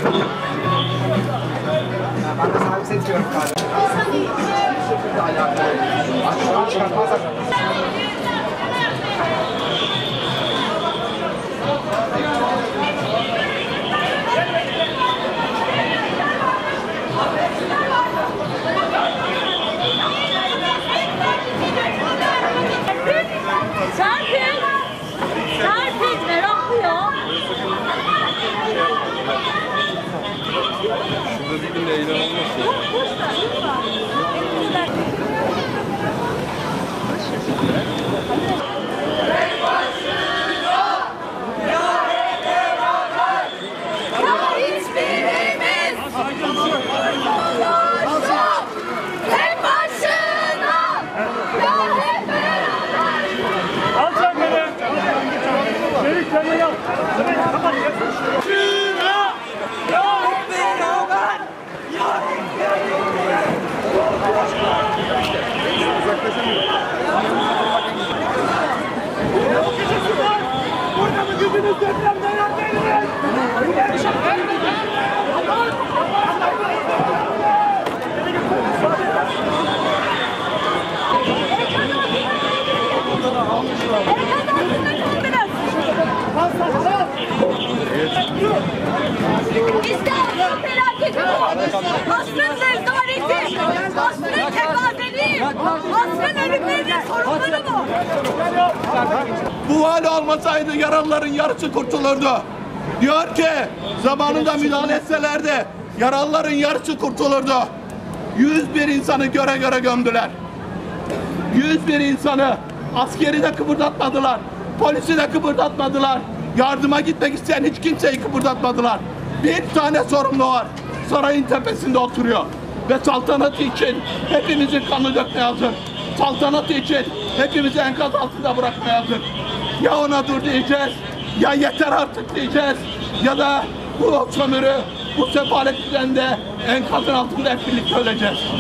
Ben de sana bir set diyorum kardeşim. Aşkından çıkartmazlar. Serpil meraklı ya. Şurada bir gün de eğlen olmaz ya. Burada mı gücünüz depremden yanmayınız? İstanbul felaketi bu. Asrın rezaleti, asrın tekadeni, asrın ölümlerinin sorunları bu. Bu vali olmasaydı yaralıların yarısı kurtulurdu. Diyor ki zamanında müdahale etselerdi yaralıların yarısı kurtulurdu. 101 insanı göre göre gömdüler. 101 insanı askeri de kıpırdatmadılar. Polisi de kıpırdatmadılar. Yardıma gitmek isteyen hiç kimseyi kıpırdatmadılar. Bir tane sorumlu var. Sarayın tepesinde oturuyor. Ve saltanatı için hepimizin kanı dökmeye hazır. Saltanatı için hepimizi enkaz altında bırakmaya hazır. Ya ona dur diyeceğiz, ya yeter artık diyeceğiz, ya da bu sömürü, bu sefalet düzeninde enkazın altında hep birlikte öleceğiz.